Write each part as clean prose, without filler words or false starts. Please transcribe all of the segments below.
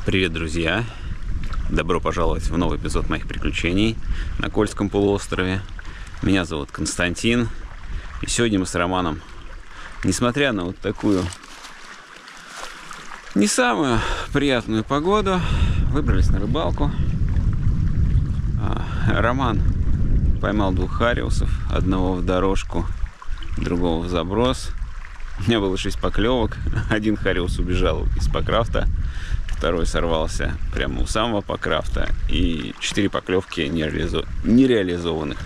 Привет, друзья! Добро пожаловать в новый эпизод моих приключений на Кольском полуострове. Меня зовут Константин. И сегодня мы с Романом, несмотря на вот такую не самую приятную погоду, выбрались на рыбалку. Роман поймал 2 хариусов, одного в дорожку, другого в заброс. У меня было 6 поклевок. Один хариус убежал из покрафта, второй сорвался прямо у самого покрафта, и 4 поклевки нереализованных.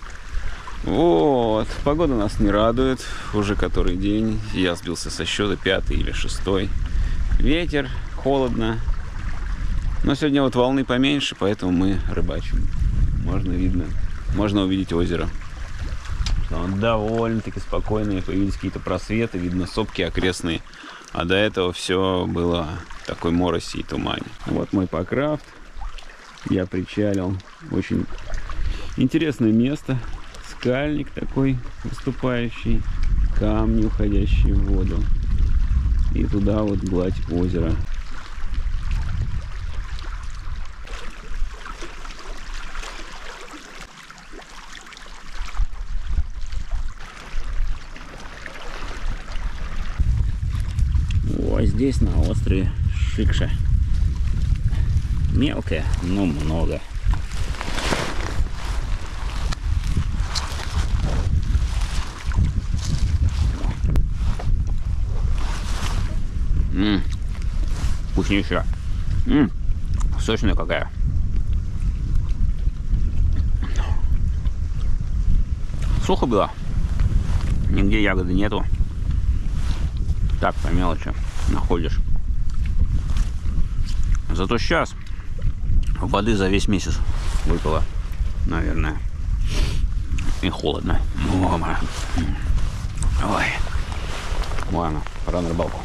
Вот, погода нас не радует, уже который день. Я сбился со счета, 5-й или 6-й. Ветер, холодно. Но сегодня вот волны поменьше, поэтому мы рыбачим. Можно увидеть озеро. Он довольно-таки спокойный, появились какие-то просветы, видно сопки окрестные. А до этого все было в такой мороси и тумане. Вот мой покрафт. Я причалил. Очень интересное место. Скальник такой выступающий. Камни, уходящие в воду. И туда вот гладь озера. А здесь на острове Шикша. Мелкая, но много. Вкуснейшая. Сочная какая. Сухо было. Нигде ягоды нету. Так, по мелочи находишь. Зато сейчас воды за весь месяц выпало, наверное. И холодно. Ой. Ладно, пора на рыбалку.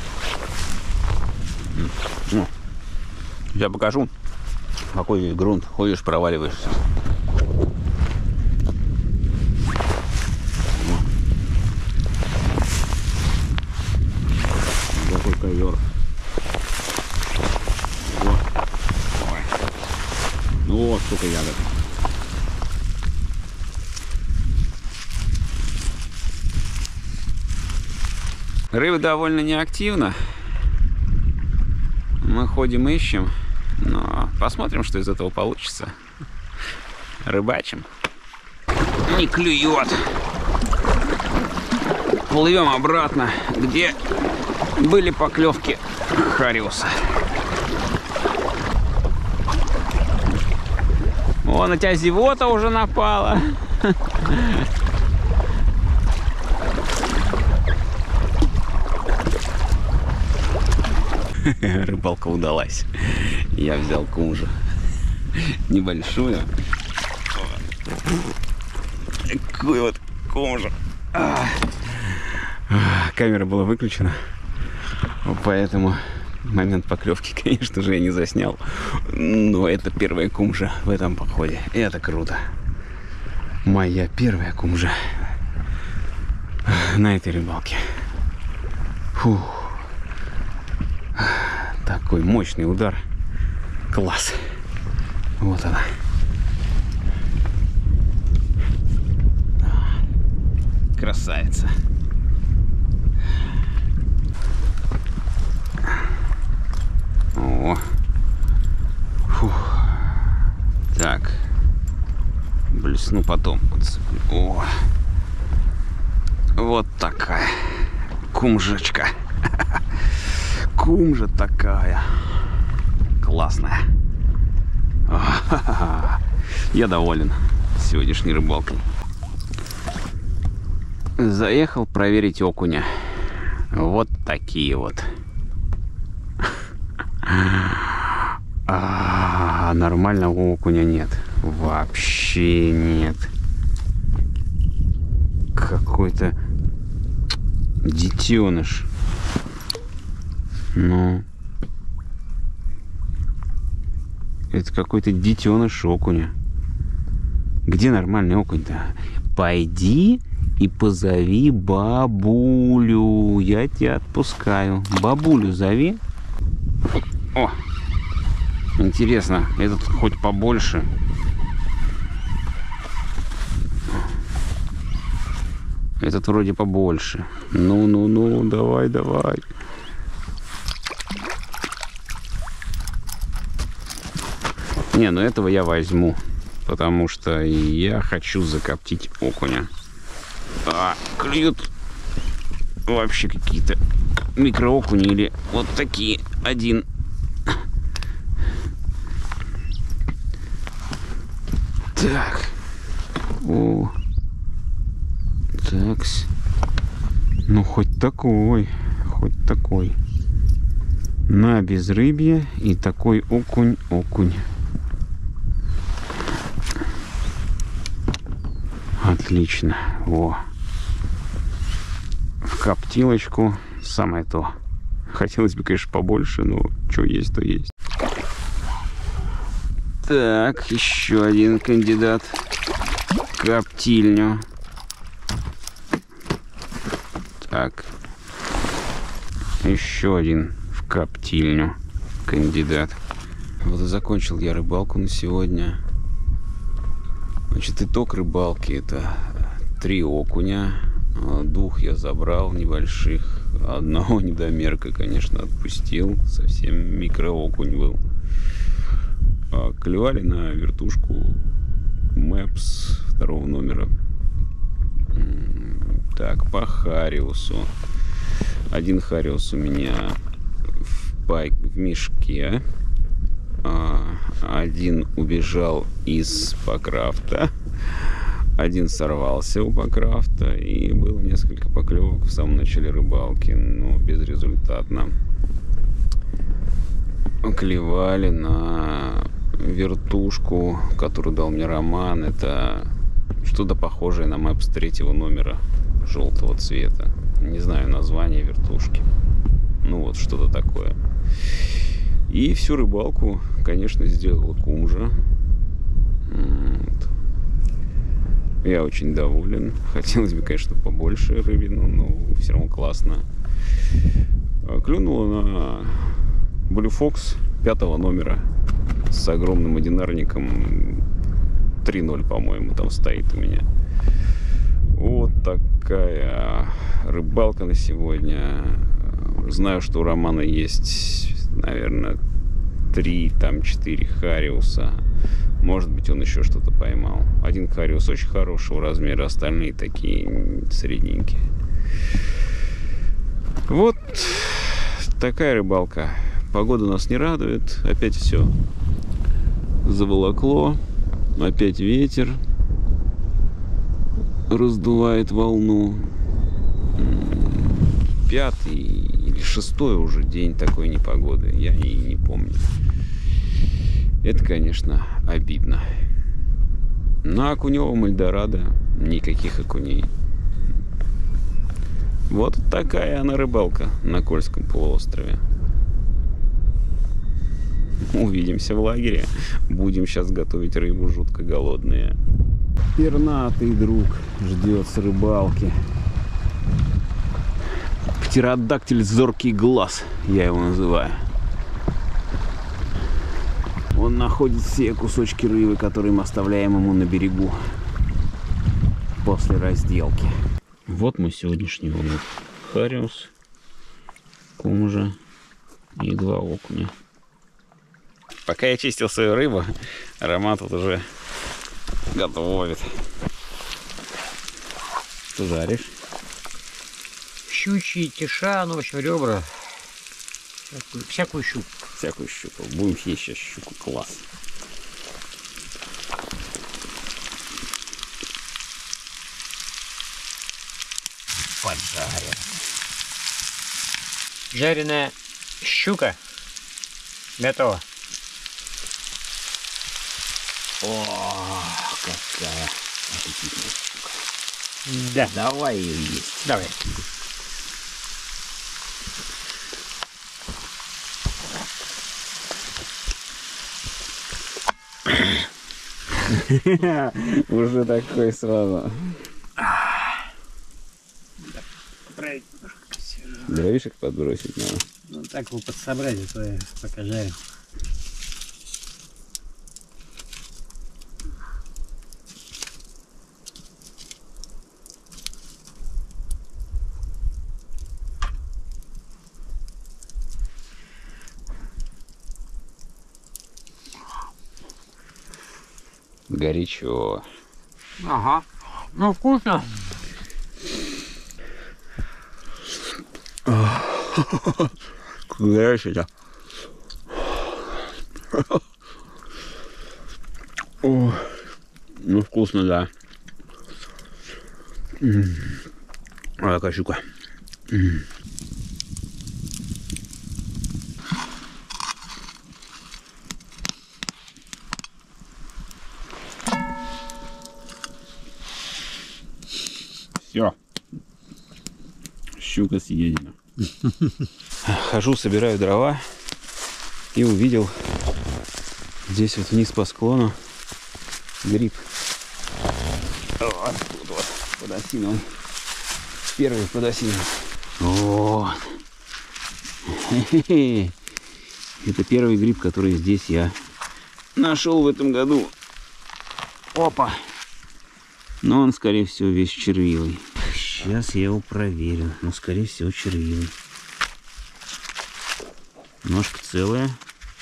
Я покажу, какой здесь грунт. Ходишь, проваливаешься. Какой ковер. Вот сколько ягод. Рыба довольно неактивна. Мы ходим, ищем, но посмотрим, что из этого получится. Рыбачим. Не клюет. Плывем обратно, где были поклевки хариуса. О, на тебя зевота уже напала. Рыбалка удалась. Я взял кумжу небольшую. Такую вот кумжу. Камера была выключена, поэтому момент поклевки, конечно же, я не заснял. Но это первая кумжа в этом походе. И это круто. Моя первая кумжа на этой рыбалке. Фух. Такой мощный удар. Класс. Вот она. Красавица. О. Фух. Так. Блесну потом. О. Вот такая кумжечка. Кумжа такая классная. Я доволен сегодняшней рыбалкой. Заехал проверить окуня. Вот такие вот. Нормального окуня нет. Вообще нет. Какой-то детеныш. Ну, это какой-то детеныш окуня. Где нормальный окунь-то? Пойди и позови бабулю. Я тебя отпускаю. Бабулю зови. О, Интересно, этот хоть побольше? Этот вроде побольше. Ну, давай. Не, ну этого я возьму. Потому что я хочу закоптить окуня. Клюют вообще какие-то микроокуни или вот такие. Один. Так. О. Такс. Ну, хоть такой. На безрыбье и такой окунь. Отлично. Во. В коптилочку самое то. Хотелось бы, конечно, побольше, но что есть, то есть. Так, еще один кандидат в коптильню. Так. Еще один в коптильню кандидат. Вот и закончил я рыбалку на сегодня. Значит, итог рыбалки — это 3 окуня. 2 я забрал небольших. Одного недомерка, конечно, отпустил. Совсем микроокунь был. Клевали на вертушку Мэпс 2 номера. Так, по хариусу. Один хариус у меня в мешке. Один убежал из покрафта. Один сорвался у покрафта. И было несколько поклевок в самом начале рыбалки, но безрезультатно. Клевали на вертушку, которую дал мне Роман. Это что-то похожее на Мэпс 3 номера желтого цвета. Не знаю название вертушки. Ну вот что-то такое. И всю рыбалку, конечно, сделала кумжа. Вот. Я очень доволен. Хотелось бы, конечно, побольше рыбину, но все равно классно. Клюнула на Blue Fox 5 номера с огромным одинарником. 3.0, по-моему, там стоит у меня. Вот такая рыбалка на сегодня. Знаю, что у Романа есть, наверное, 3-4 хариуса. Может быть, он еще что-то поймал. Один хариус очень хорошего размера, остальные такие средненькие. Вот такая рыбалка. Погода нас не радует. Опять все заволокло. Опять ветер раздувает волну. 5-й или 6-й уже день такой непогоды. Я и не помню. Это, конечно, обидно. На Окуневом Эльдорадо никаких окуней. Вот такая она рыбалка на Кольском полуострове. Увидимся в лагере. Будем сейчас готовить рыбу, жутко голодные. Пернатый друг ждет с рыбалки. Птеродактиль зоркий глаз, я его называю. Он находит все кусочки рыбы, которые мы оставляем ему на берегу после разделки. Вот мой сегодняшний улов. Хариус, кумжа и 2 окуня. Пока я чистил свою рыбу, Роман тут уже готовит. Что жаришь? Щучьи, тиша, ну, в общем, ребра. Всякую щуку. Всякую щуку. Будем есть сейчас щуку. Класс. Поджарим. Жареная щука готова. О, какая аппетитная щука. Да. Давай ее есть. Давай. Уже такой сразу. Дровишек подбросить надо. Ну так его подсобрать, а то я пока жарю. Горячо. Ага. Ну, вкусно. Горячо-то. О, ну, вкусно, да. А какая щука. Все. Щука съедена. Хожу, собираю дрова и увидел здесь вот вниз по склону гриб. Вот тут вот подосиновый. Первый подосиновый. Вот. Хе-хе-хе. Это первый гриб, который здесь я нашел в этом году. Опа. Но он, скорее всего, весь червивый. Сейчас я его проверю. Но, скорее всего, червивый. Ножка целая.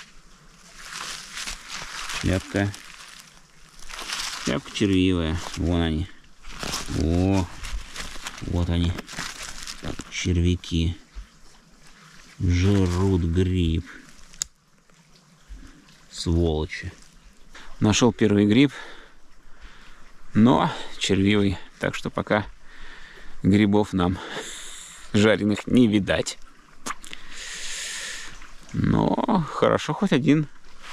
Шляпка. Шляпка червивая. Вон они. О, вот они. Червяки. Жрут гриб. Сволочи. Нашел первый гриб. Но червивый. Так что пока грибов нам жареных не видать. Но хорошо, хоть один.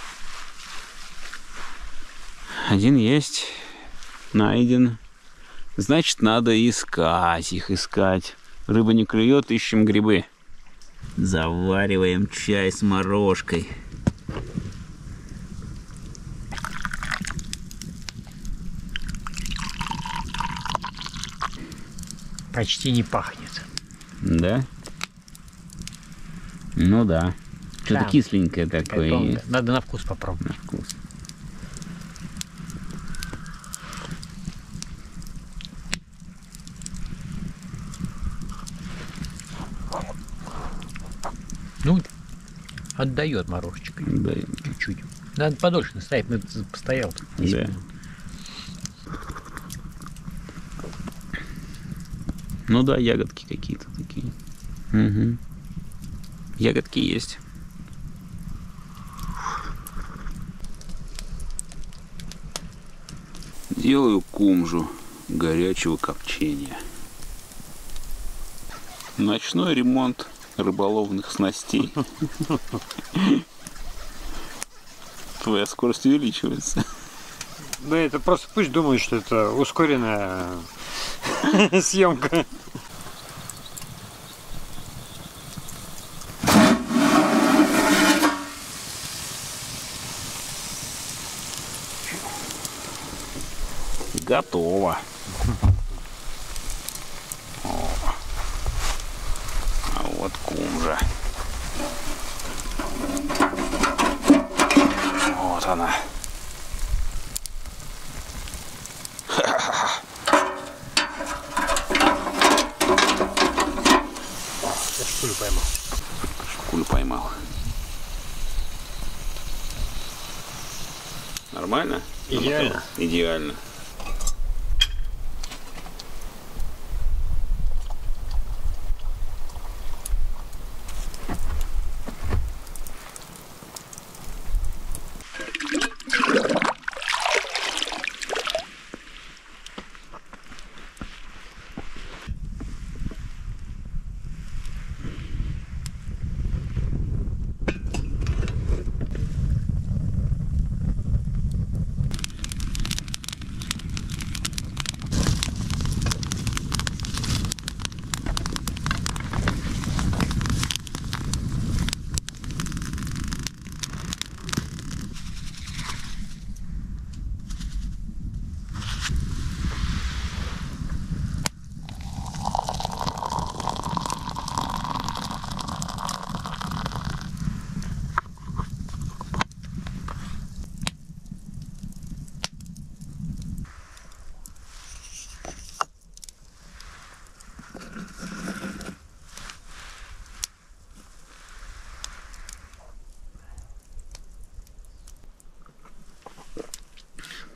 Один есть. Найден. Значит, надо искать их, искать. Рыба не клюет, ищем грибы. Завариваем чай с морожкой. Почти не пахнет. Да? Ну да. Что-то Да. кисленькое такое есть. Надо на вкус попробовать. На вкус. Ну, отдает морожечкой. Да. Чуть-чуть. Надо подольше настоять, но это постоял. Да. Ну да, ягодки какие-то такие. Угу. Ягодки есть. Делаю кумжу горячего копчения. Ночной ремонт рыболовных снастей. Твоя скорость увеличивается. Да это просто пусть думают, что это ускоренная съемка. Готово. О. А вот кумжа. Вот она. Я шпулю поймал. Шпулю поймал. Нормально? Идеально. Идеально.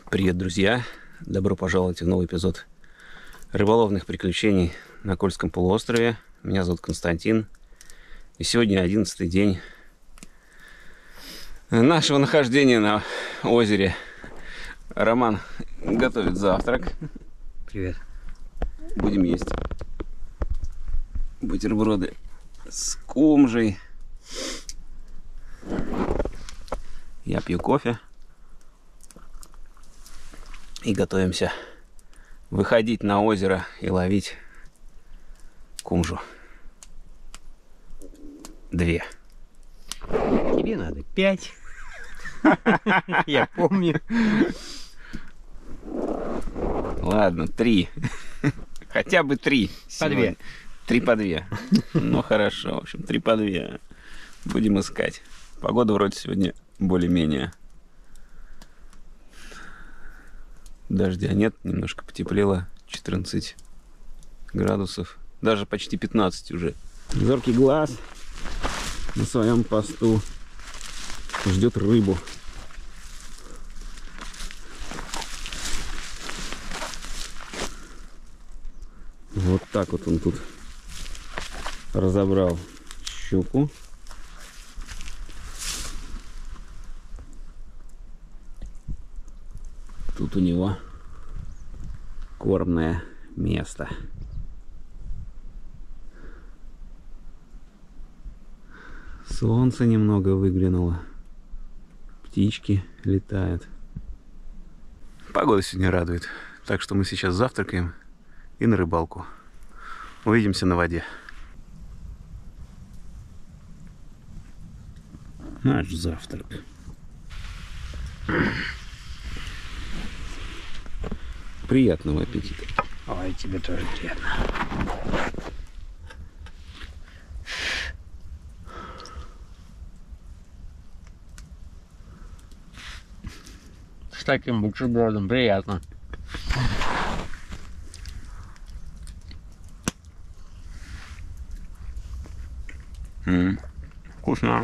Привет, друзья! Добро пожаловать в новый эпизод рыболовных приключений на Кольском полуострове. Меня зовут Константин. И сегодня 11-й день нашего нахождения на озере. Роман готовит завтрак. Привет. Будем есть бутерброды с кумжей. Я пью кофе. И готовимся выходить на озеро и ловить кумжу. 2. Тебе надо 5. Я помню. Ладно, 3. Хотя бы 3. По 2. 3 по 2. Ну хорошо, в общем, 3 по 2. Будем искать. Погода вроде сегодня более-менее. Дождя нет, немножко потеплело, 14 градусов, даже почти 15 уже. Зоркий глаз на своем посту ждет рыбу. Вот так вот он тут разобрал щуку. Тут у него кормное место. Солнце немного выглянуло. Птички летают. Погода сегодня радует. Так что мы сейчас завтракаем и на рыбалку. Увидимся на воде. Наш завтрак. Приятного аппетита. Ой, тебе тоже приятно. С таким бутербродом приятно. Вкусно.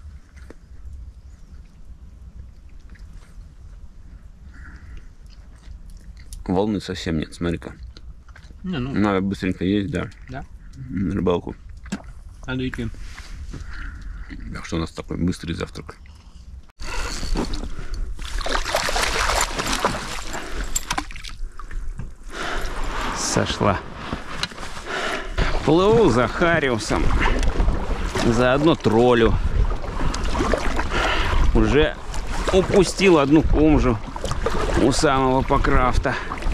Волны совсем нет, смотри-ка. Не, ну, Надо быстренько есть, да. Да. На рыбалку. надо идти. Так что у нас такой быстрый завтрак. Сошла. Плыву за хариусом. Заодно троллю. Уже упустил одну кумжу у самого Покрафта.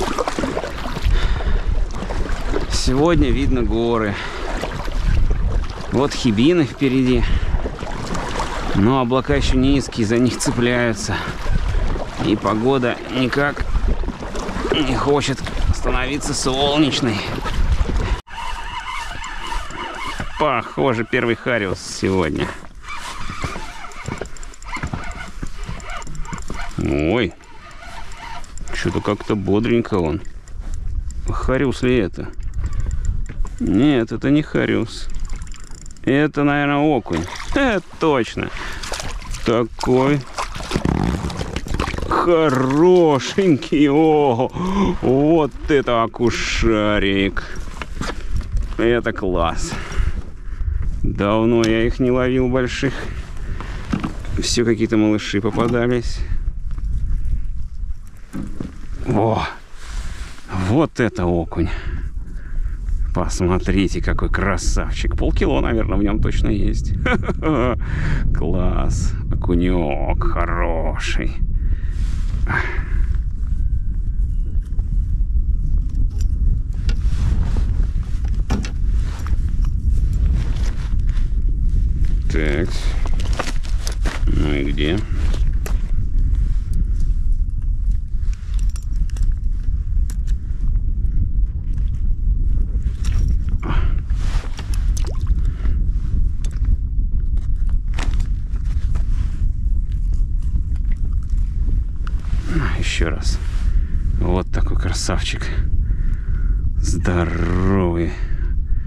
Сегодня видно горы. Вот хибины впереди. Но облака еще низкие, за них цепляются. И погода никак не хочет становиться солнечной. Похоже, первый хариус сегодня. Ой, что-то как-то бодренько он. Хариус ли это? Нет, это не хариус. Это, наверное, окунь. Точно. Такой хорошенький. О, вот это окушарик. Это класс. Давно я их не ловил больших. Все какие-то малыши попадались. О, вот это окунь. Посмотрите, какой красавчик. Полкило, наверное, в нем точно есть. Класс. Окунек хороший. Так. Ну и где? Еще раз. Вот такой красавчик. Здоровый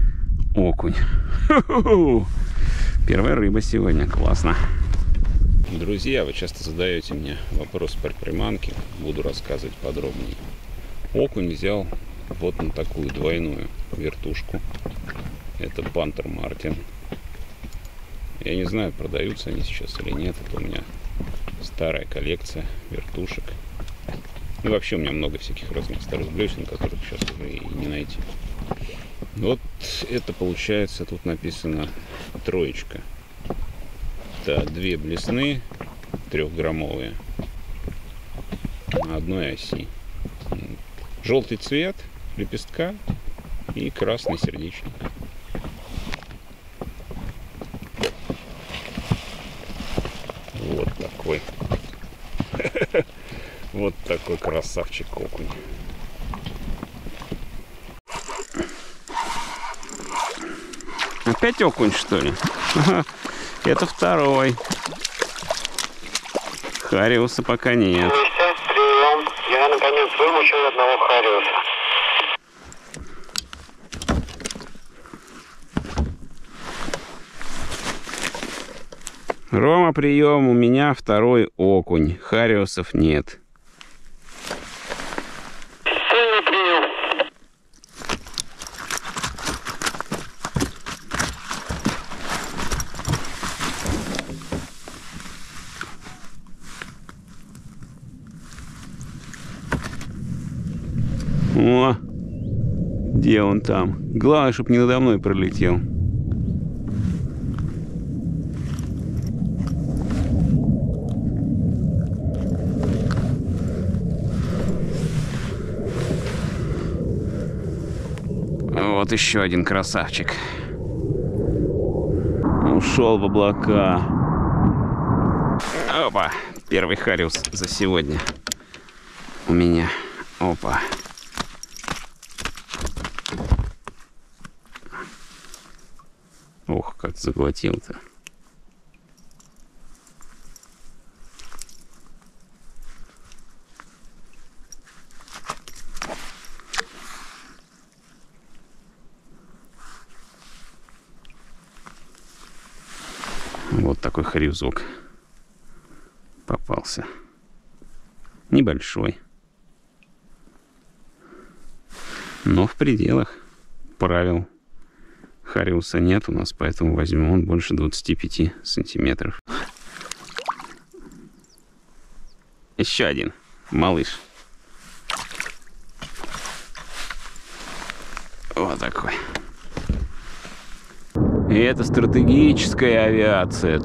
окунь. Первая рыба сегодня. Классно. Друзья, вы часто задаете мне вопрос про приманки. Буду рассказывать подробнее. Окунь взял вот на такую двойную вертушку. Это Пантер Мартин. Я не знаю, продаются они сейчас или нет. Это у меня старая коллекция вертушек. Ну, вообще у меня много всяких разных старых блесен, которых сейчас уже и не найти. Вот это получается, тут написано троечка. Это две блесны 3-граммовые на одной оси. Желтый цвет лепестка и красный сердечник. Вот такой. Вот такой красавчик окунь. Опять окунь, что ли? Это второй. Хариуса пока нет. Прием. Я наконец вымучил одного хариуса. Рома, прием. У меня второй окунь. Хариусов нет. Сильный прием. О, где он там? Главное, чтобы не надо мной пролетел. Вот еще один красавчик. Ушел в облака. Опа, первый хариус за сегодня у меня. Опа. Ох, как заглотил-то. Вот такой хариузок попался. Небольшой. Но в пределах правил. Хариуса нет у нас, поэтому возьмем он больше 25 сантиметров. Еще один малыш. Вот такой. И это стратегическая авиация.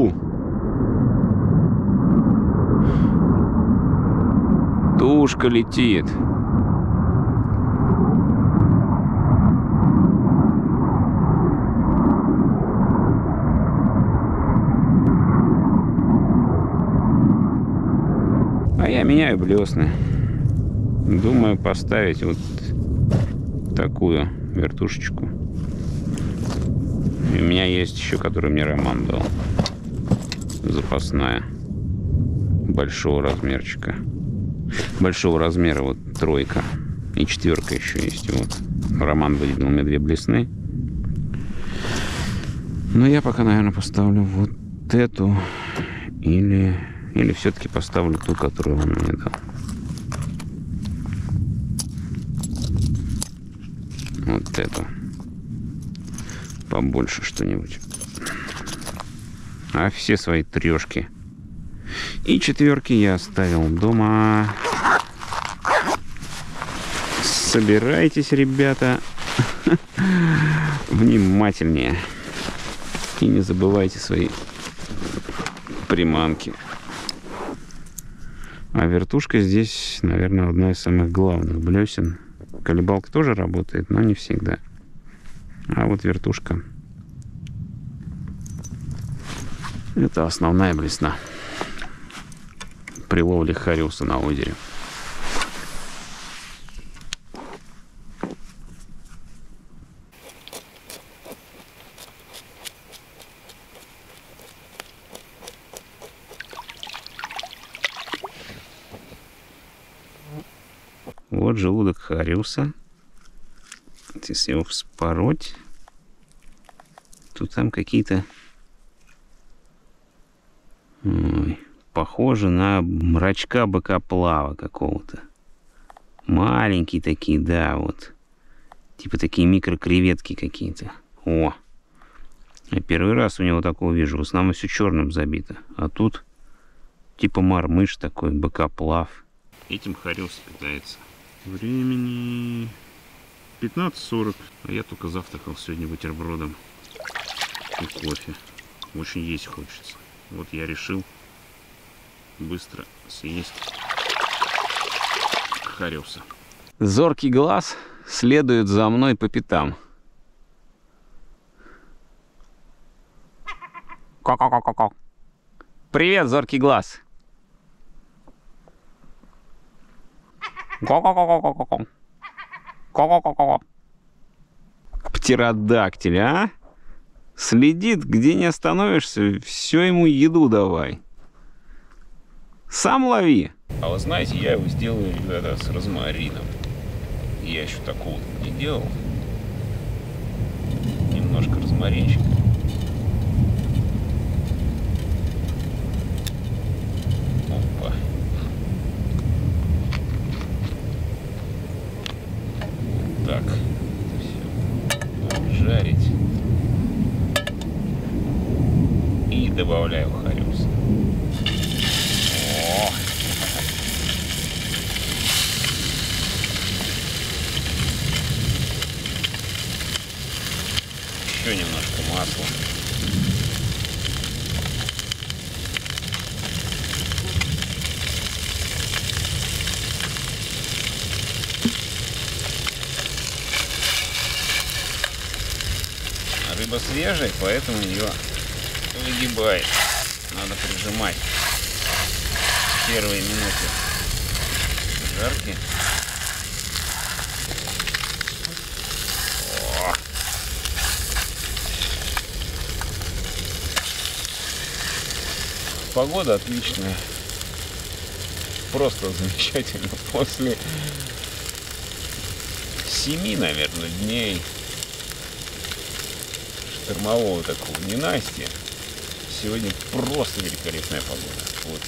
Тушка летит. А я меняю блесны. Думаю поставить вот такую вертушечку. И у меня есть еще, которую мне Роман дал. Запасная. Большого размерчика. Большого размера, вот тройка. И 4 еще есть. Вот. Роман выделил мне 2 блесны. Но я пока, наверное, поставлю вот эту. Или все-таки поставлю ту, которую он мне дал. Вот эту. Побольше что-нибудь. А все свои 3 и 4 я оставил дома. Собирайтесь, ребята, внимательнее. И не забывайте свои приманки. А вертушка здесь, наверное, одна из самых главных блесен. Колебалка тоже работает, но не всегда. А вот вертушка — это основная блесна при ловле хариуса на озере. Вот желудок хариуса. Если его вспороть, то там какие-то Ой, похоже на рачка быкоплава какого-то. Маленькие такие, да, вот. Типа такие микрокреветки какие-то. О! Я первый раз у него такого вижу. В основном все черным забито. А тут типа мармыш такой, быкоплав. Этим Хариус питается. Времени 15:40. А я только завтракал сегодня бутербродом и кофе. Очень есть хочется. Вот я решил быстро съесть Хариуса. Зоркий глаз следует за мной по пятам. Ко-ко-ко-ко-ко. Привет, зоркий глаз. Ко-ко-ко-ко-ко-ко. Ко-ко-ко-ко. Птеродактиль, а? Следит, где не остановишься, все ему еду давай. Сам лови. А вы знаете, я его сделаю, ребята, с розмарином. Я еще такого не делал. Немножко розмаринчика. Опа. Так. Все. Жарить. И добавляю Хариуса. О! Еще немножко масла. Рыба свежая, поэтому ее выгибает. Надо прижимать первые минуты жарки. О! Погода отличная. Просто замечательно. После 7, наверное, дней штормового такого ненастья. Сегодня просто великолепная погода. Вот.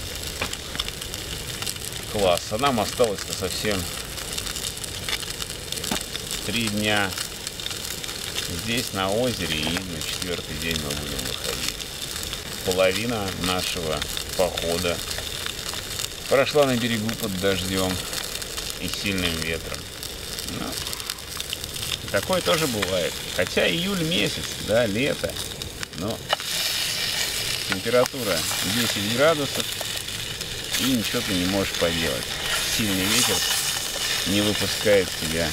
Класс. А нам осталось-то совсем 3 дня здесь на озере, и на 4-й день мы будем выходить. Половина нашего похода прошла на берегу под дождем и сильным ветром. Но такое тоже бывает. Хотя июль месяц, да, лето, но температура 10 градусов, и ничего ты не можешь поделать. Сильный ветер не выпускает тебя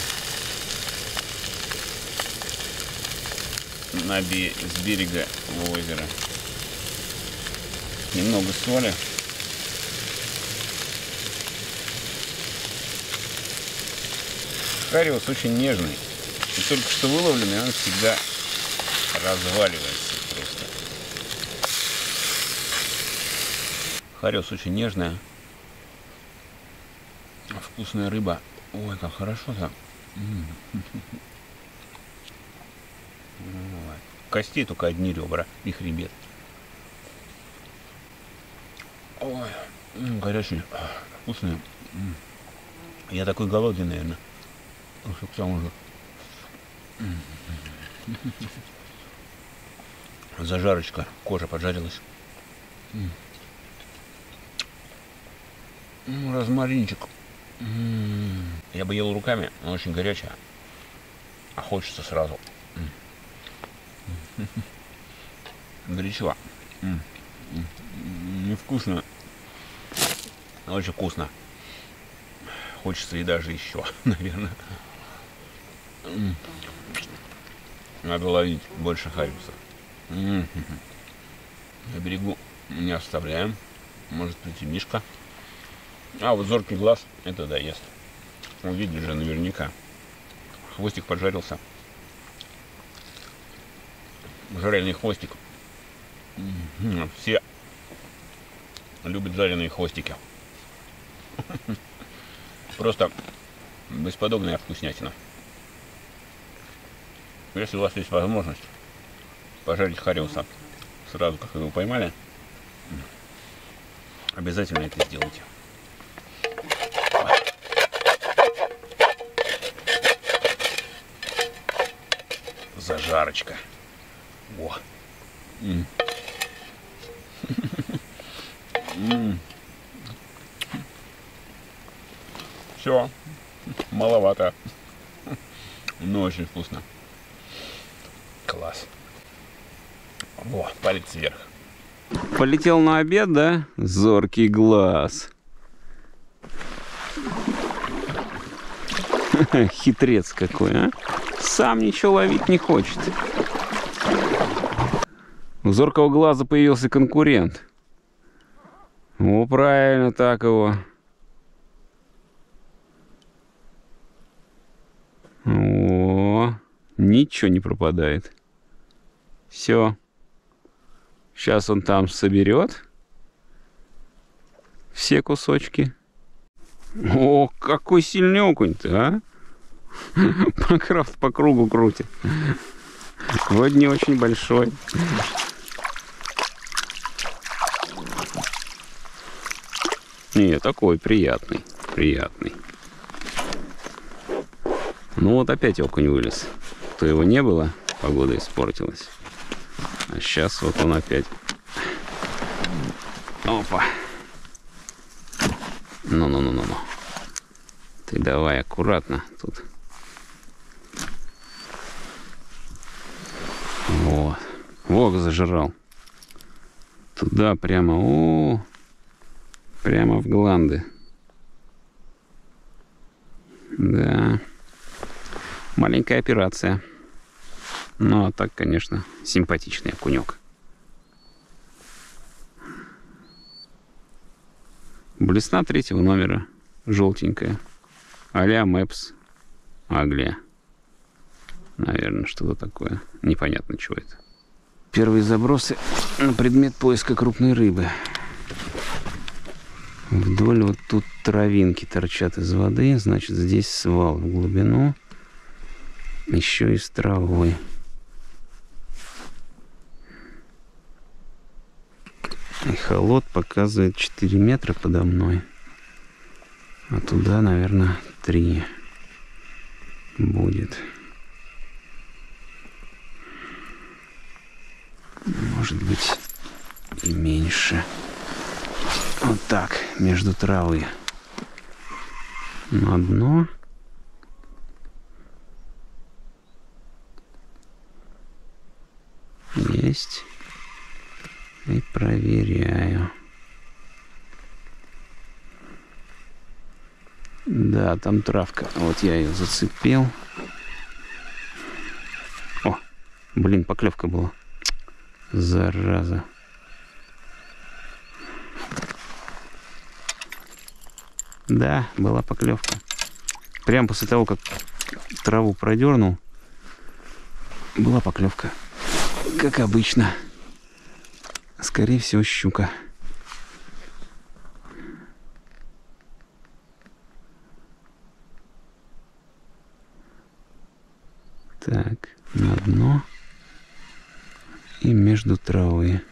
с берега в озеро. Немного соли. Хариус очень нежный. И только что выловленный, он всегда разваливается просто. Хариус очень нежная. Вкусная рыба. Ой, как хорошо-то. Костей только одни ребра и хребет. Ой, горячий, вкусный. Я такой голодный, наверное. К тому же. Зажарочка, кожа поджарилась. Розмаринчик. Я бы ел руками, но очень горячая. А хочется сразу. Горячо. Невкусно. Очень вкусно. Хочется и даже еще, наверное. Надо ловить больше хариуса. На берегу не оставляем. Может прийти Мишка. А вот зоркий глаз это доест. Увидишь же наверняка. Хвостик поджарился. Жареный хвостик. Все любят жареные хвостики. Просто бесподобная вкуснятина. Если у вас есть возможность пожарить хариуса сразу, как его поймали, Обязательно это сделайте. Зажарочка. Во. Все. Маловато. Но очень вкусно. Класс. Во, палец вверх. Полетел на обед, да? Зоркий глаз. Хитрец какой, а? Сам ничего ловить не хочет. У зоркого глаза появился конкурент. О, правильно, так его. О, ничего не пропадает. Все. Сейчас он там соберет все кусочки. О, какой сильный окунь-то, а? Крафт по кругу крутит. Вроде не очень большой. Не, такой приятный. Приятный. Ну вот опять окунь вылез. То его не было, погода испортилась. А сейчас вот он опять. Опа. Ну. Ты давай аккуратно тут. Вот. Вог зажрал. Туда прямо. О, прямо в гланды. Да. Маленькая операция. Ну, а так, конечно, симпатичный окунек. Блесна 3-го номера. Желтенькая. А-ля Мэпс Аглия. Наверное, что-то такое. Непонятно, чего это. Первые забросы на предмет поиска крупной рыбы. Вдоль вот тут травинки торчат из воды. Значит, здесь свал в глубину. Еще и с травой. Эхолот показывает 4 метра подо мной. А туда, наверное, 3 будет. Может быть, и меньше. Вот так, между травы. На дно. Есть. И проверяю. Да, там травка. Вот я ее зацепил. О, блин, поклевка была. Зараза. Да, была поклевка. Прямо после того, как траву продернул, была поклевка. Как обычно. Скорее всего, щука. Так, на дно и между травой.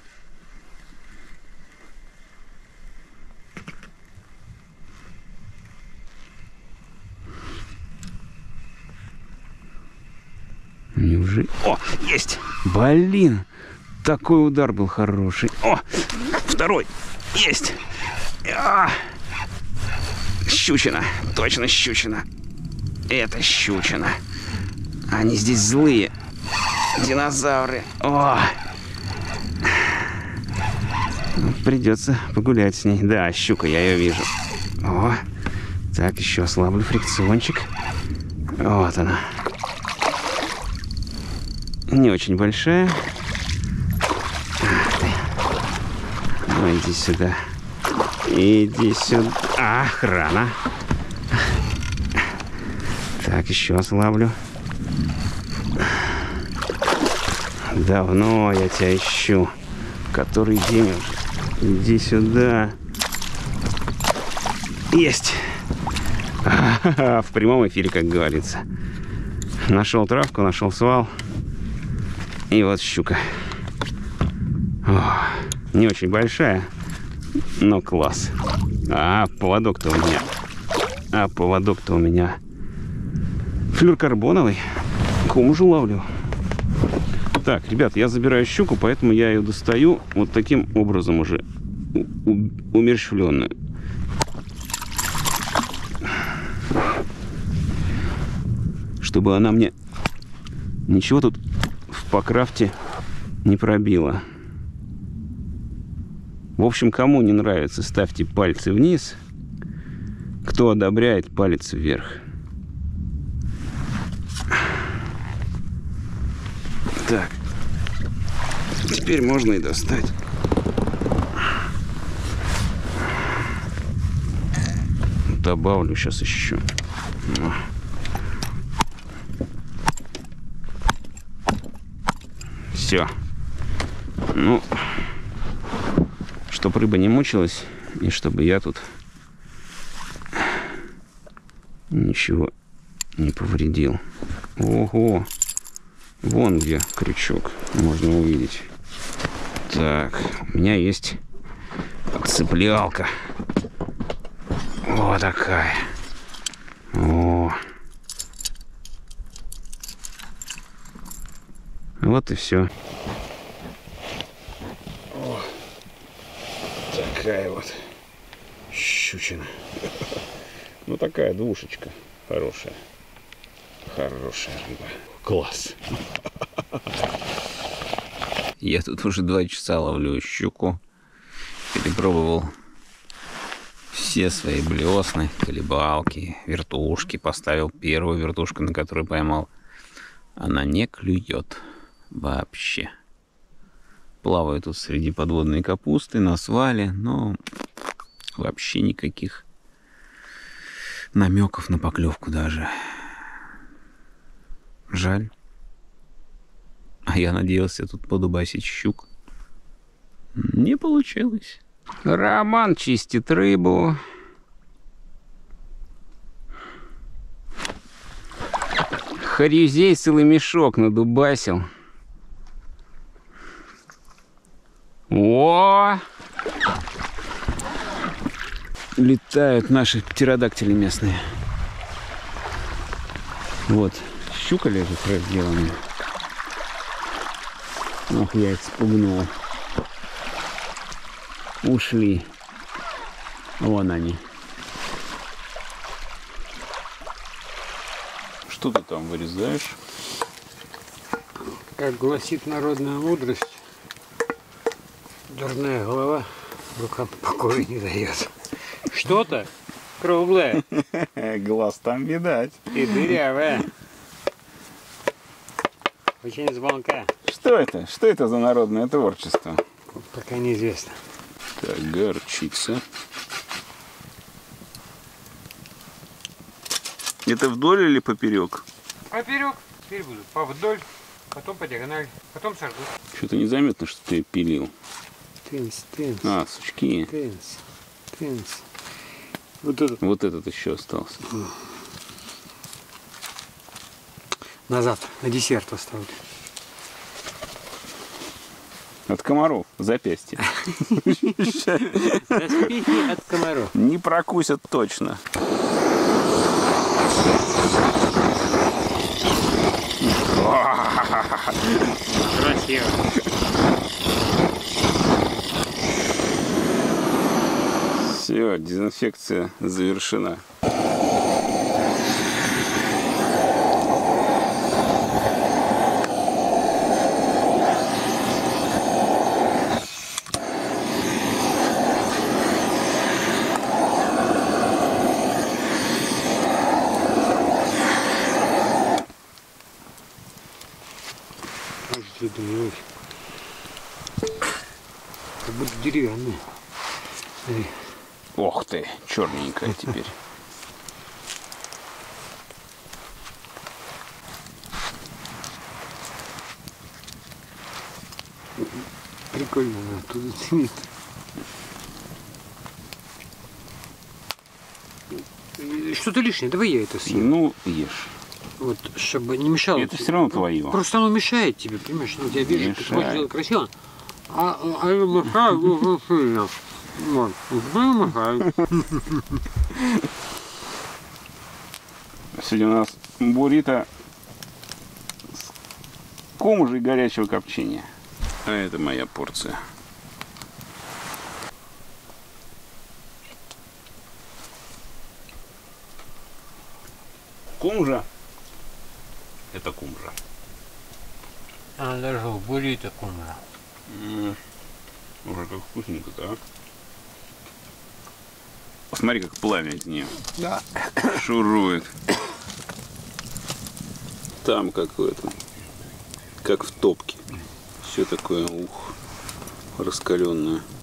Неужели? О, есть! Блин! Такой удар был хороший. О, второй! Есть! Щучина! Точно щучина! Это щучина! Они здесь злые. Динозавры. О! Придется погулять с ней. Да, щука, я ее вижу. О! Так, еще ослаблю фрикциончик. Вот она. Не очень большая. Ну, иди сюда. Иди сюда. Ах, рано. Так, еще ослаблю. Давно я тебя ищу. Который день уже. Иди сюда. Есть. В прямом эфире, как говорится. Нашел травку, нашел свал. И вот щука. О, Не очень большая, но класс. А поводок-то у меня флюрокарбоновый. Кумжу ловлю. Так, ребят, я забираю щуку, поэтому я ее достаю вот таким образом уже умерщвленную. Чтобы она мне ничего тут в покрафте не пробила. В общем, кому не нравится, ставьте пальцы вниз. Кто одобряет, палец вверх. Так. Теперь можно и достать. Добавлю сейчас еще. Все. Ну, чтобы рыба не мучилась, и чтобы я тут ничего не повредил. Ого! Вон где крючок, можно увидеть. Так, у меня есть цеплялка. Вот такая. О. Вот и все. О. Такая вот щучина. Ну, такая двушечка. Хорошая. Хорошая рыба. Класс. Я тут уже 2 часа ловлю щуку. Перепробовал все свои блесны, колебалки, вертушки. Поставил первую вертушку, на которую поймал. Она не клюет вообще. Плаваю тут среди подводной капусты, на свале, но вообще никаких намеков на поклевку даже. Жаль. А я надеялся тут подубасить щук. Не получилось. Роман чистит рыбу. Харюзей целый мешок надубасил. О! Летают наши птеродактили местные. Вот. Щука лежит разделанная. Ох, я их спугнул. Ушли. Вон они. Что ты там вырезаешь? Как гласит народная мудрость, дурная голова рукам покоя не дает. Что-то круглое. Глаз там видать. И дырявая. Очень звонка. Что это? Что это за народное творчество? Пока неизвестно. Так, горчица. Это вдоль или поперек? Поперек. Теперь буду повдоль, потом по диагонали, потом сожгу. Что-то незаметно, что ты пилил. Тынс. А, сучки. Тынс. Вот этот. Вот этот еще остался. На завтра, на десерт оставлю. От комаров, запястье. Доспехи от комаров. Не прокусят точно. Красиво. Все, дезинфекция завершена. Как будто деревянная. Смотри. Ох ты, черненькая теперь. Прикольно, она оттуда тянет. Что-то лишнее, давай я это съем. Ну, ешь. Вот, чтобы не мешало. Это все равно твое. Просто оно мешает тебе, понимаешь? Ну, я вижу, ты Мешает. хочешь делать красиво, А я мешаю очень сильно. Вот. Мешаю. Сегодня у нас буррито с кумжей горячего копчения. А это моя порция. Кумжа. Это кумжа. Она даже в буррито кумра. Уже как вкусненько-то, а? Посмотри, как пламя из нее. Да. Шурует. Там какое-то, как в топке. Все такое, раскаленное.